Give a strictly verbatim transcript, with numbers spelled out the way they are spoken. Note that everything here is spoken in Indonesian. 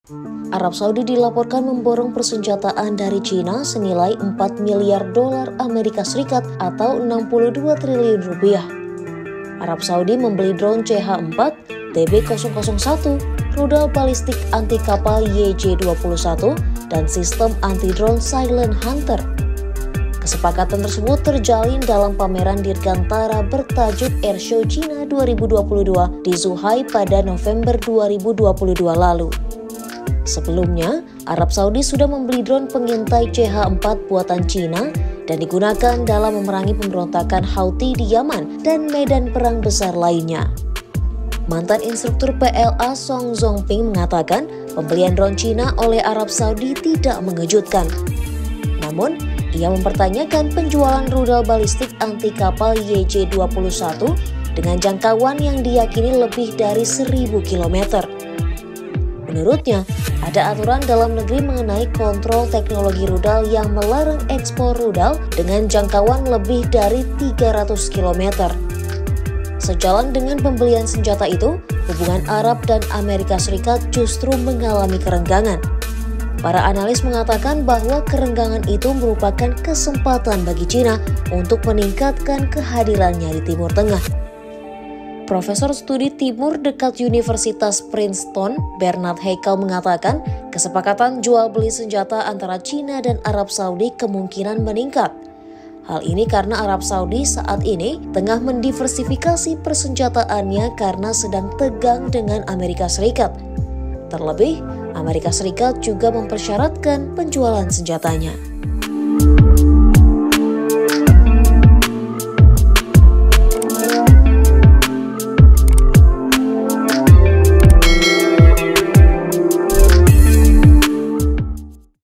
Arab Saudi dilaporkan memborong persenjataan dari Cina senilai empat miliar dolar Amerika Serikat atau enam puluh dua triliun rupiah. Arab Saudi membeli drone C H empat, T B nol nol satu, rudal balistik anti kapal Y J dua puluh satu, dan sistem anti-drone Silent Hunter. Kesepakatan tersebut terjalin dalam pameran Dirgantara bertajuk Airshow Cina dua ribu dua puluh dua di Zhuhai pada November dua ribu dua puluh dua lalu. Sebelumnya, Arab Saudi sudah membeli drone pengintai C H empat buatan Cina dan digunakan dalam memerangi pemberontakan Houthi di Yaman dan medan perang besar lainnya. Mantan instruktur P L A Song Zongping mengatakan pembelian drone Cina oleh Arab Saudi tidak mengejutkan. Namun, ia mempertanyakan penjualan rudal balistik anti kapal Y J dua puluh satu dengan jangkauan yang diyakini lebih dari seribu kilometer. Menurutnya, ada aturan dalam negeri mengenai kontrol teknologi rudal yang melarang ekspor rudal dengan jangkauan lebih dari tiga ratus kilometer. Sejalan dengan pembelian senjata itu, hubungan Arab dan Amerika Serikat justru mengalami kerenggangan. Para analis mengatakan bahwa kerenggangan itu merupakan kesempatan bagi Cina untuk meningkatkan kehadirannya di Timur Tengah. Profesor Studi Timur dekat Universitas Princeton, Bernard Heikel mengatakan kesepakatan jual beli senjata antara Cina dan Arab Saudi kemungkinan meningkat. Hal ini karena Arab Saudi saat ini tengah mendiversifikasi persenjataannya karena sedang tegang dengan Amerika Serikat. Terlebih, Amerika Serikat juga mempersyaratkan penjualan senjatanya.